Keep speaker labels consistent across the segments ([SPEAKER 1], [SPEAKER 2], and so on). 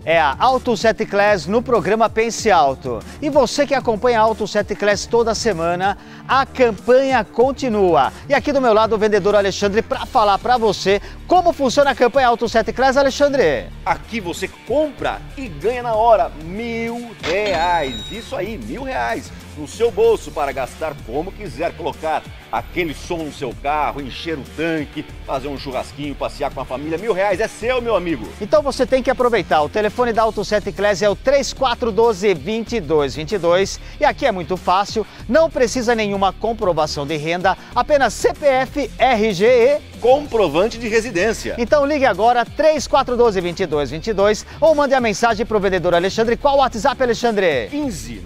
[SPEAKER 1] é a Auto 7 Class no programa Pense Alto. E você que acompanha a Auto 7 Class toda semana, a campanha continua. E aqui do meu lado o vendedor Alexandre para falar para você como funciona a campanha Auto 7 Class. Alexandre.
[SPEAKER 2] Aqui você compra e ganha na hora R$1.000. Isso aí, R$1.000 no seu bolso para gastar como quiser, colocar aquele som no seu carro, encher o tanque, fazer um churrasquinho, passear com a família. R$1.000 é seu, meu amigo.
[SPEAKER 1] Então você tem que aproveitar. O telefone da Auto 7 Class é o 3412-2222 e aqui é muito fácil, não precisa nenhuma comprovação de renda, apenas CPF, RG e
[SPEAKER 2] comprovante de residência.
[SPEAKER 1] Então ligue agora 3412-2222 ou mande a mensagem para o vendedor Alexandre. Qual o WhatsApp, Alexandre?
[SPEAKER 2] 15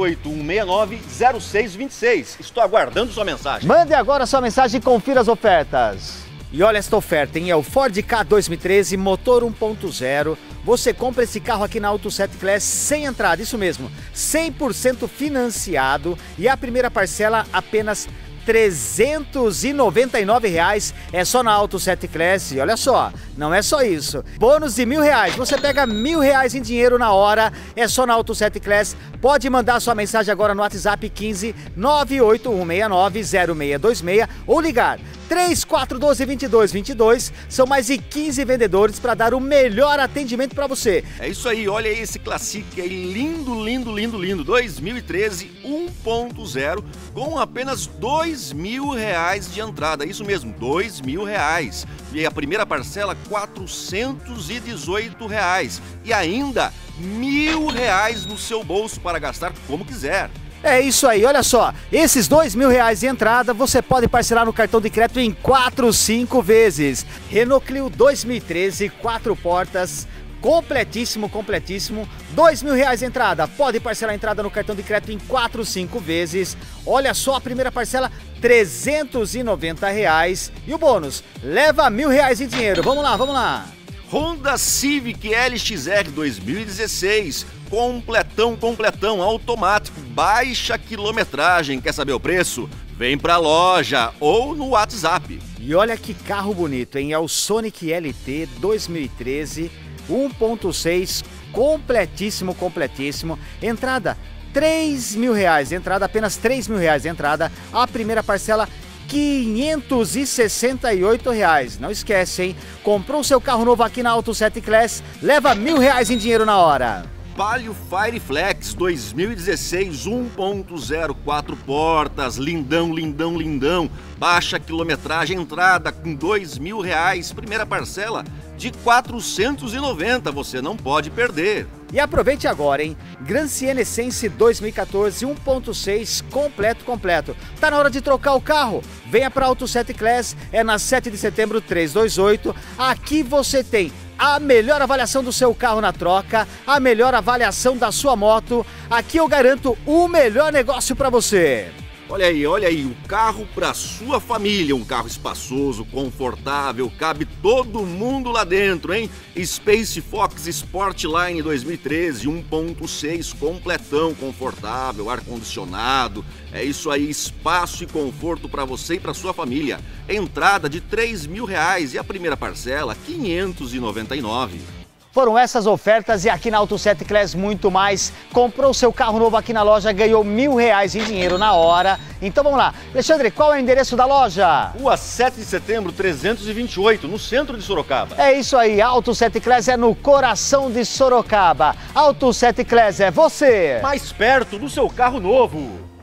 [SPEAKER 2] 981690626. Estou aguardando sua mensagem.
[SPEAKER 1] Mande agora sua mensagem e confira as ofertas. E olha esta oferta, hein? É o Ford Ka 2013, motor 1.0. Você compra esse carro aqui na Auto 7 Class sem entrada, isso mesmo, 100% financiado e a primeira parcela apenas R$399, é só na Auto 7 Class. E olha só, não é só isso, bônus de R$1.000, você pega R$1.000 em dinheiro na hora, é só na Auto 7 Class. Pode mandar sua mensagem agora no WhatsApp 15 981690626 ou ligar 3412-2222, são mais de 15 vendedores para dar o melhor atendimento para você.
[SPEAKER 2] É isso aí, olha aí esse Classic aí, lindo, lindo, lindo, lindo, 2013 1.0 com apenas R$2.000 de entrada, isso mesmo, R$2.000. E a primeira parcela R$418 e ainda R$1.000 no seu bolso para gastar como quiser.
[SPEAKER 1] É isso aí, olha só, esses R$2.000 de entrada você pode parcelar no cartão de crédito em 4, 5 vezes. Renault Clio 2013, 4 portas, completíssimo, completíssimo, R$2.000 de entrada, pode parcelar a entrada no cartão de crédito em 4, 5 vezes. Olha só, a primeira parcela R$390 e o bônus leva R$1.000 em dinheiro. Vamos lá, vamos lá.
[SPEAKER 2] Honda Civic LXR 2016, completão, automático, baixa quilometragem. Quer saber o preço? Vem pra loja ou no WhatsApp.
[SPEAKER 1] E olha que carro bonito, hein? É o Sonic LT 2013, 1.6, completíssimo, completíssimo. Entrada R$3.000, entrada apenas R$3.000 de entrada. A primeira parcela R$568. Não esquece, hein? Comprou seu carro novo aqui na Auto 7 Class, leva R$1.000 em dinheiro na hora.
[SPEAKER 2] Palio Fireflex 2016 1.0, 4 portas, lindão, lindão, lindão, baixa quilometragem, entrada com R$2.000, primeira parcela de R$490, você não pode perder.
[SPEAKER 1] E aproveite agora, hein? Grand Siena Essence 2014 1.6 completo. Tá na hora de trocar o carro? Venha para Auto 7 Class, é na 7 de setembro 328. Aqui você tem a melhor avaliação do seu carro na troca, a melhor avaliação da sua moto. Aqui eu garanto o melhor negócio para você.
[SPEAKER 2] Olha aí, o carro para sua família, um carro espaçoso, confortável, cabe todo mundo lá dentro, hein? Space Fox Sportline 2013, 1.6, completão, confortável, ar-condicionado, é isso aí, espaço e conforto para você e para sua família. Entrada de R$3.000 e a primeira parcela R$599.
[SPEAKER 1] Foram essas ofertas e aqui na Auto 7 Class muito mais. Comprou seu carro novo aqui na loja, ganhou R$1.000 em dinheiro na hora. Então vamos lá. Alexandre, qual é o endereço da loja?
[SPEAKER 2] Rua 7 de setembro 328, no centro de Sorocaba.
[SPEAKER 1] É isso aí, Auto 7 Class é no coração de Sorocaba. Auto 7 Class é você
[SPEAKER 2] mais perto do seu carro novo.